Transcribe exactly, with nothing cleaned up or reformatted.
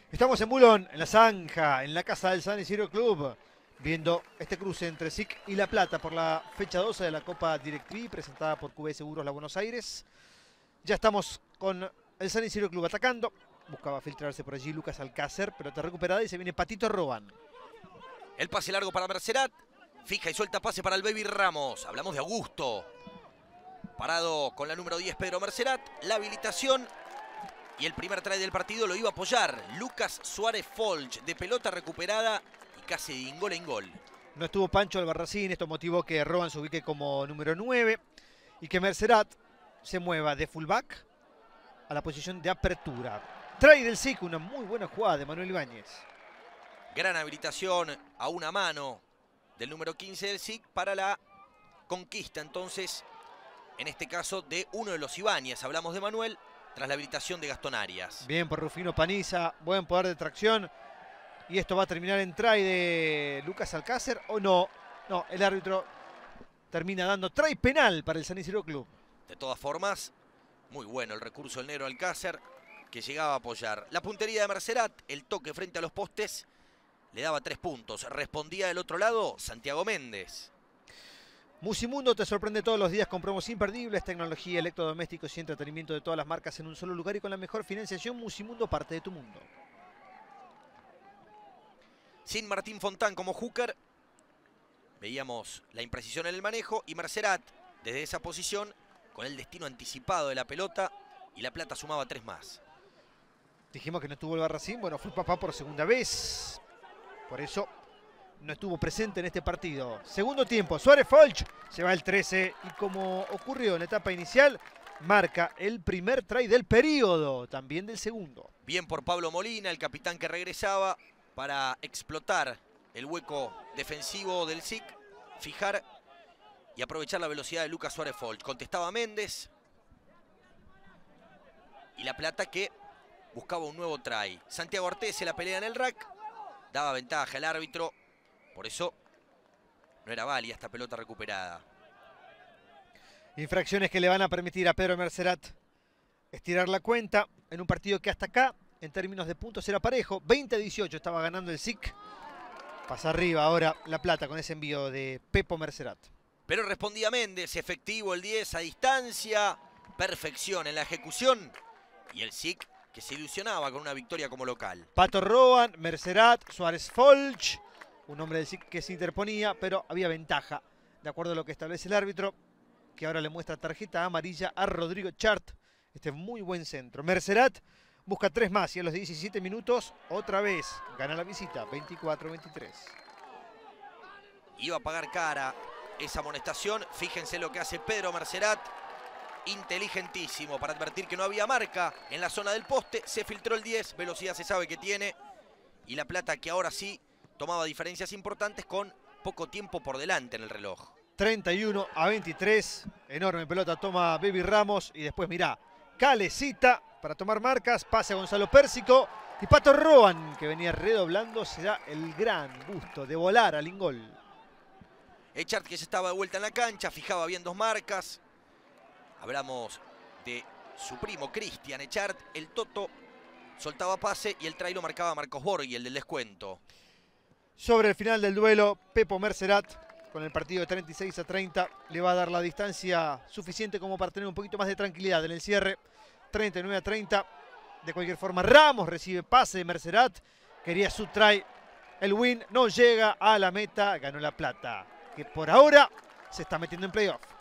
Estamos en Bulón, en la Zanja, en la casa del San Isidro Club, viendo este cruce entre S I C y La Plata por la fecha doce de la Copa DirecTV, presentada por Q B Seguros La Buenos Aires. Ya estamos con el San Isidro Club atacando. Buscaba filtrarse por allí Lucas Alcácer, pero está recuperada y se viene Patito Roban. El pase largo para Mercerat. Fija y suelta pase para el Baby Ramos. Hablamos de Augusto. Parado con la número diez, Pedro Mercerat. La habilitación y el primer try del partido lo iba a apoyar Lucas Suárez Folch, de pelota recuperada y casi de gol en gol. No estuvo Pancho Albarracín, esto motivó que Roban se ubique como número nueve y que Mercerat se mueva de fullback a la posición de apertura. Try del S I C, una muy buena jugada de Manuel Ibáñez. Gran habilitación a una mano del número quince del S I C para la conquista, entonces, en este caso, de uno de los Ibáñez. Hablamos de Manuel tras la habilitación de Gastón Arias. Bien por Rufino Paniza, buen poder de tracción. Y esto va a terminar en try de Lucas Alcácer, ¿o no? No, el árbitro termina dando try penal para el San Isidro Club. De todas formas, muy bueno el recurso del negro Alcácer, que llegaba a apoyar. La puntería de Mercerat, el toque frente a los postes, le daba tres puntos. Respondía del otro lado Santiago Méndez. Musimundo te sorprende todos los días con promos imperdibles, tecnología, electrodomésticos y entretenimiento de todas las marcas en un solo lugar y con la mejor financiación. Musimundo, parte de tu mundo. Sin Martín Fontán como hooker, veíamos la imprecisión en el manejo y Mercerat desde esa posición con el destino anticipado de la pelota, y La Plata sumaba tres más. Dijimos que no estuvo el Barracín, bueno, fue papá por segunda vez. Por eso no estuvo presente en este partido. Segundo tiempo, Suárez Folch se va el trece y como ocurrió en la etapa inicial, marca el primer try del periodo, también del segundo. Bien por Pablo Molina, el capitán que regresaba para explotar el hueco defensivo del S I C, fijar y aprovechar la velocidad de Lucas Suárez Folch. Contestaba Méndez. Y La Plata que buscaba un nuevo try. Santiago Ortiz se la pelea en el rack. Daba ventaja el árbitro. Por eso no era válida esta pelota recuperada. Infracciones que le van a permitir a Pedro Mercerat estirar la cuenta en un partido que hasta acá, en términos de puntos, era parejo. veinte a dieciocho estaba ganando el S I C. Pasa arriba ahora La Plata con ese envío de Pepo Mercerat. Pero respondía Méndez, efectivo el diez a distancia. Perfección en la ejecución. Y el S I C que se ilusionaba con una victoria como local. Pato Roban, Mercerat, Suárez Folch. Un hombre del S I C que se interponía, pero había ventaja, de acuerdo a lo que establece el árbitro, que ahora le muestra tarjeta amarilla a Rodrigo Chart. Este muy buen centro. Mercerat busca tres más y a los diecisiete minutos otra vez gana la visita, veinticuatro a veintitrés. Iba a pagar cara esa amonestación. Fíjense lo que hace Pedro Mercerat. Inteligentísimo para advertir que no había marca en la zona del poste. Se filtró el diez, velocidad se sabe que tiene. Y La Plata que ahora sí tomaba diferencias importantes con poco tiempo por delante en el reloj. treinta y uno a veintitrés. Enorme pelota toma Baby Ramos. Y después mirá, Calecita para tomar marcas. Pase a Gonzalo Pérsico. Y Pato Roban, que venía redoblando, se da el gran gusto de volar al ingol. Echart que se estaba de vuelta en la cancha. Fijaba bien dos marcas. Hablamos de su primo Cristian Echart. El Toto soltaba pase y el try lo marcaba Marcos Borghi, el del descuento. Sobre el final del duelo, Pepo Mercerat, con el partido de treinta y seis a treinta, le va a dar la distancia suficiente como para tener un poquito más de tranquilidad en el cierre. treinta y nueve a treinta. De cualquier forma, Ramos recibe pase de Mercerat. Quería su try. El win no llega a la meta. Ganó La Plata, que por ahora se está metiendo en playoff.